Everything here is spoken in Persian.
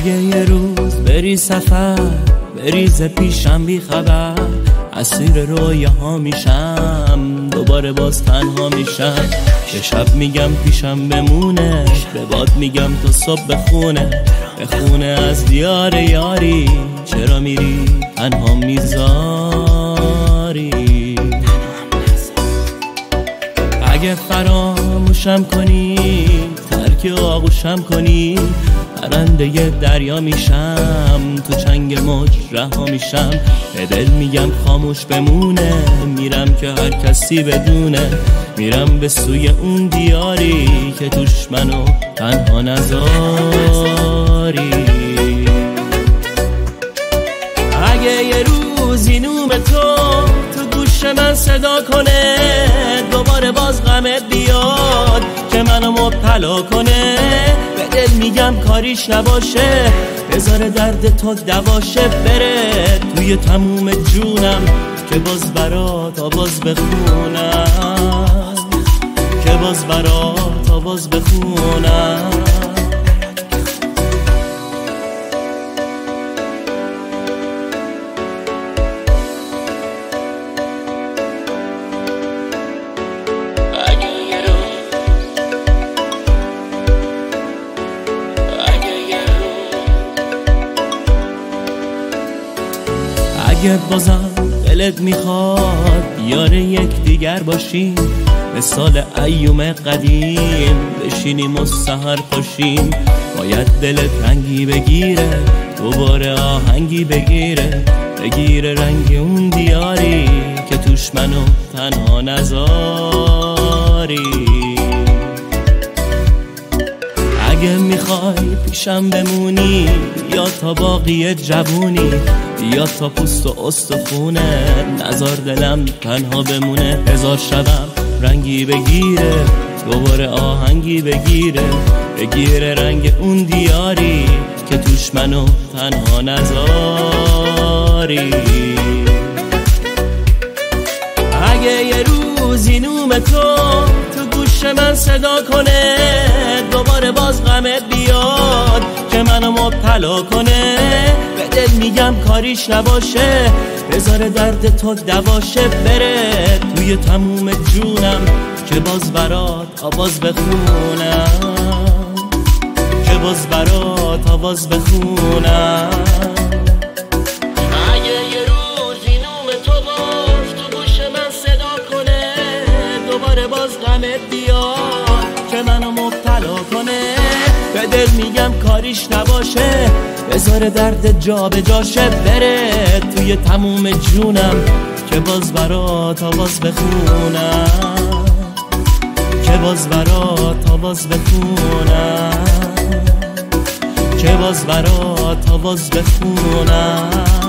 اگه یه روز بری سفر بریز پیشم بی خبر، اسیر رویاها میشم، دوباره باز تنها میشم. یه شب میگم پیشم بمونه، به باد میگم تو صبح بخونه از دیار یاری. چرا میری تنها میذاری؟ اگه فراموشم کنی، ترک آغوشم کنی، پرنده دریا میشم، تو چنگ موج رها میشم. به دل میگم خاموش بمونه، میرم که هر کسی بدونه، میرم به سوی اون دیاری که توش منو تنها نذاری. اگه یه روزی نوم تو گوش من صدا کنه، دوباره باز غمت بیاد که منو مبتلا کنه، به دل میگم کاریش نباشه، بذار درد تو دواشه، بره توی تموم جونم که باز برات آواز بخونم، که باز برات آواز بخونم. اگه بازم دلت میخواد بیاره یک دیگر باشیم، مثال ایوم قدیم بشینیم و سحر پاشیم. باید دلت رنگی بگیره، دوباره آهنگی بگیره رنگ اون دیاری که توش منو تنها نذاری. اگه میخوای پیشم بمونی، بیا تا باقی جوونی، بیا تا پوست و استخونه، نذار دلم تنها بمونه. هزار شبم رنگی بگیره، دوباره آهنگی بگیره رنگ اون دیاری که توش منو تنها نذاری. اگه یه روزی نوم تو گوش من صدا کنه، دوباره باز غمت بیاد که منو مبتلا کنه، به دل میگم کاریش نباشه، بذار درد تو دواشه، بره توی تموم جونم که باز برات آواز بخونم، که باز برات آواز بخونم. اگه یه روزی نوم تو گوش من صدا کنه، دوباره باز غمت بیاد که منو مبتلا کنه، به دل میگم کاریش نباشه، بذار درد جا به جاشه، بره توی تموم جونم که باز برات آواز بخونم، که باز برات آواز بخونم، که باز برات آواز بخونم.